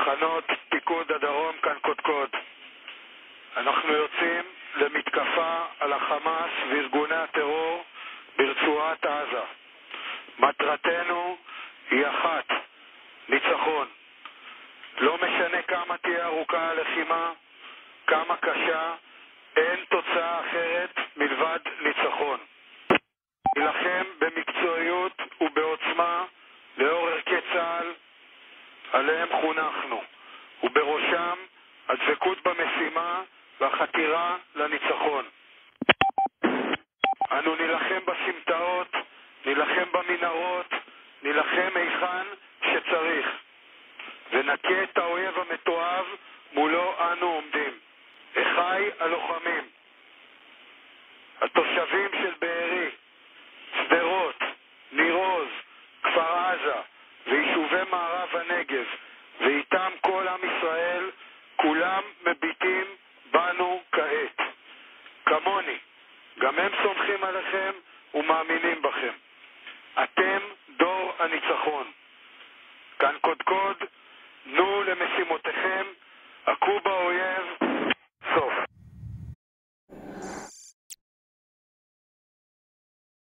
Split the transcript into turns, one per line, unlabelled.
תחנות פיקוד הדרום כאן קודקוד. אנחנו יוצאים למתקפה על החמאס וארגוני הטרור ברצועת עזה. מטרתנו היא אחת, ניצחון. לא משנה כמה תהיה ארוכה הלחימה, כמה קשה, אין תוצאה אחרת מלבד ניצחון. נילחם במקצועיות ובעוצמה לאור ערכי צה"ל עליהם חונכנו, ובראשם הדבקות במשימה והחתירה לניצחון. אנו נילחם בסמטאות, נילחם במנהרות, נילחם היכן שצריך, ונכה את האויב המתועב מולו אנו עומדים. אחי הלוחמים, התושבים של בארי, שדרות, ניר עוז, כפר עזה ויישובי מערב הנגב, ואיתם כל עם ישראל, כולם מביטים בנו כעת. כמוני, גם הם סומכים עליכם ומאמינים בכם. אתם דור הניצחון. כאן קודקוד, נו למשימותיכם, הכו באויב